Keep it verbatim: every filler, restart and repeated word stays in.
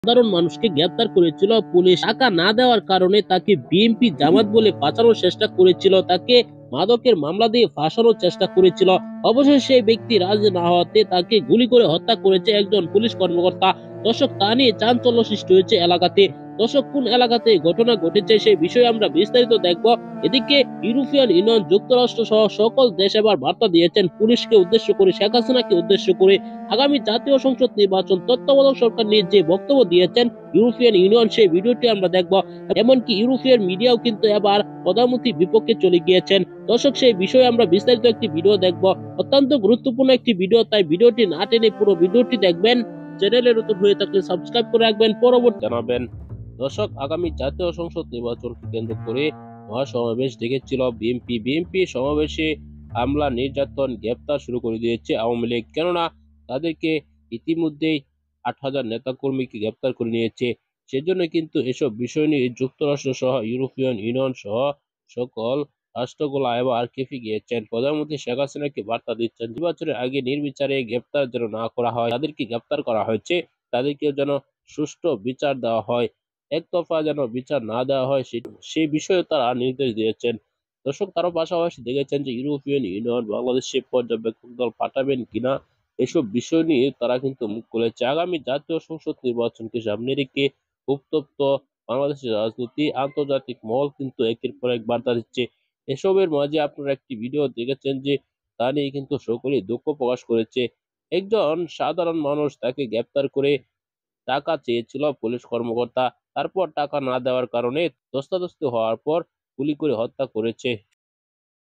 সাধারণ মানুষকে গ্রেপ্তার করেছিল পুলিশ। টাকা না দেওয়ার কারণে তাকে বিএনপি জামাত বলে বাঁচানোর চেষ্টা করেছিল, তাকে মাদকের মামলা দিয়ে ফাঁসানোর চেষ্টা করেছিল। অবশেষে সেই ব্যক্তি রাজি না হওয়াতে তাকে গুলি করে হত্যা করেছে একজন পুলিশ কর্মকর্তা। দর্শক, তা নিয়ে চাঞ্চল্য সৃষ্টি হয়েছে এলাকাতে। দর্শক, কোন এলাকাতে ঘটনা ঘটেছে সেই বিষয়ে আমরা বিস্তারিত দেখব। এদিকে ইউরোপিয়ান ইউনিয়ন, যুক্তরাষ্ট্র সহ সকল দেশ এবার বার্তা দিয়েছেন পুলিশকে উদ্দেশ্য করে, শেখ হাসিনাকে উদ্দেশ্য করে। আগামী জাতীয় সংসদ নির্বাচন তত্ত্বাবধায়ক সরকার নিয়ে যে বক্তব্য দিয়েছেন ইউরোপিয়ান ইউনিয়ন, সেই ভিডিওটি আমরা দেখব। এমনকি ইউরোপিয়ান মিডিয়াও কিন্তু এবার প্রধানমন্ত্রীর বিপক্ষে চলে গিয়েছেন। দর্শক, সেই বিষয়ে আমরা বিস্তারিত একটি ভিডিও দেখব, অত্যন্ত গুরুত্বপূর্ণ একটি ভিডিও, তাই ভিডিওটি না টেনে পুরো ভিডিওটি দেখবেন। চ্যানেলে নতুন হয়ে থাকলে সাবস্ক্রাইব করে রাখবেন, পরবর্তী জানাবেন। দর্শক, আগামী জাতীয় সংসদ নির্বাচনকে কেন্দ্র করে মহাসমাবেশ ডেকেছিল বিএনপি। বিএনপি সমাবেশে হামলা, নির্যাতন, গ্রেপ্তার শুরু করে দিয়েছে আওয়ামী লীগ। কেননা তাদেরকে ইতিমধ্যেই আট হাজার নেতাকর্মীকে গ্রেপ্তার করে নিয়েছে। সেজন্য কিন্তু এসব বিষয় নিয়ে যুক্তরাষ্ট্র সহ ইউরোপিয়ান ইউনিয়ন সহ সকল রাষ্ট্রগুলো এবার খেপে গিয়েছেন। প্রধানমন্ত্রী শেখ হাসিনাকে বার্তা দিচ্ছেন, নির্বাচনের আগে নির্বিচারে গ্রেপ্তার যেন না করা হয়, তাদেরকে গ্রেপ্তার করা হয়েছে তাদেরকে যেন সুষ্ঠু বিচার দেওয়া হয়, একতরফা যেন বিচার না দেওয়া হয়, সেই বিষয়ে তারা নির্দেশ দিয়েছেন। দর্শক, তারা পাশাপাশি দেখেছেন যে ইউরোপিয়ান ইউনিয়ন বাংলাদেশে পর্যবেক্ষক দল পাঠাবেন কিনা, এসব বিষয় নিয়ে তারা কিন্তু মুখ খুলেছে। আগামী জাতীয় সংসদ নির্বাচনকে সামনে রেখে উত্তপ্ত বাংলাদেশের রাজনীতি, আন্তর্জাতিক মহল কিন্তু একের পর এক বার্তা দিচ্ছে। এসবের মাঝে আপনারা একটি ভিডিও দেখেছেন যে তা নিয়ে কিন্তু সকলেই দুঃখ প্রকাশ করেছে। একজন সাধারণ মানুষ, তাকে গ্রেপ্তার করে টাকা চেয়েছিল পুলিশ কর্মকর্তা, তারপর টাকা না দেওয়ার কারণে ধস্তাধস্তি হওয়ার পর গুলি করে হত্যা করেছে।